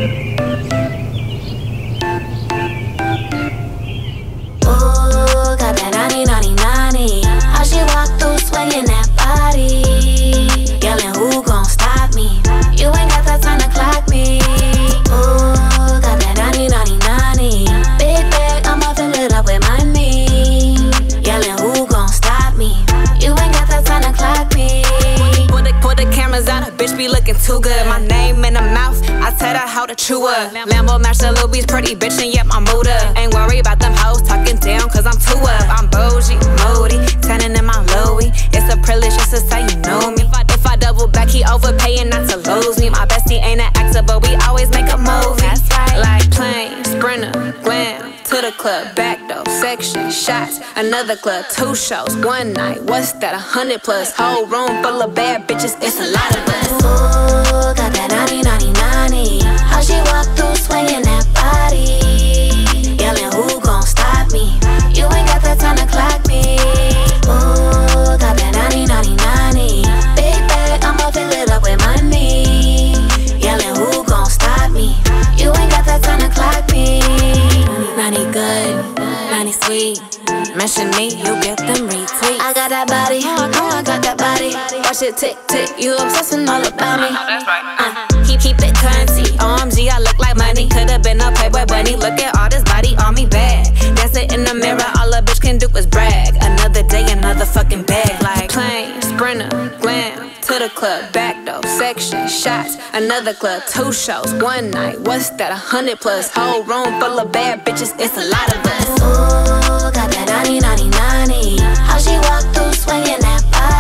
Ooh, got that naughty, naughty, naughty. How she walk through swinging that body, yelling, who gon' stop me? You ain't got the time to clock me. Ooh, got that naughty, naughty, naughty. Big bag, I'ma fill it up with money, yelling, who gon' stop me? You ain't got the time to clock me. Put the cameras out, a bitch be looking too good. My name in the mouth, I tell her how to chew up. Lambo match the Louis, pretty bitch, and yep, I'm mood up. Ain't worried about them hoes talking down, cause I'm too up. I'm bougie, moody, tanning in my Louis. It's a privilege just to say you know me. If I double back, he overpaying not to lose me. My bestie ain't an actor, but we always make a movie. Like plane, sprinter, glam, to the club, back door, section, shots, another club, 2 shows, 1 night. What's that, 100 plus? Whole room full of bad bitches, it's a lot of us. Ooh, got that naughty, naughty, naughty. How she walk through swinging that body, yelling, who gon' stop me? You ain't got the time to clock me. Ooh, got that naughty, naughty, naughty. Big bag, I'ma fill it up with money, yelling, who gon' stop me? You ain't got the time to clock me. Naughty good, naughty sweet. Mention me, you get them retweets. I got that body, oh, I got that body. Watch it tick, tick, you obsessing all about me. Keep it currency, OMG, I look like money. Could've been a Playboy bunny, look at all this body on me bad. Dancing in the mirror, all a bitch can do is brag. Another day, another fucking bag. Like plane, sprinter, glam, to the club, back door, section, shots, another club, 2 shows, 1 night. What's that, 100 plus? Whole room full of bad bitches, it's a lot of us. Ooh, got that naughty, naughty, naughty. How she walk through swinging that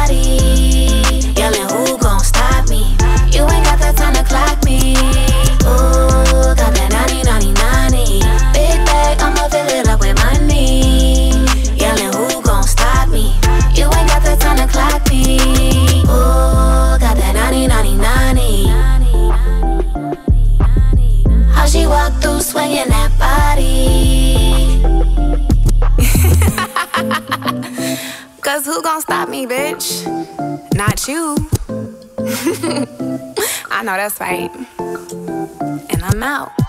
body, yelling, who gon' stop me? You ain't got the time to clock me. Ooh, got that naughty, naughty, naughty. Big bag, I'ma fill it up with money, yelling, who gon' stop me? You ain't got the time to clock me. Ooh, got that naughty, naughty, naughty. How she walk through swinging that body. Cause who gon' stop me, bitch? Not you. I know that's right. And I'm out.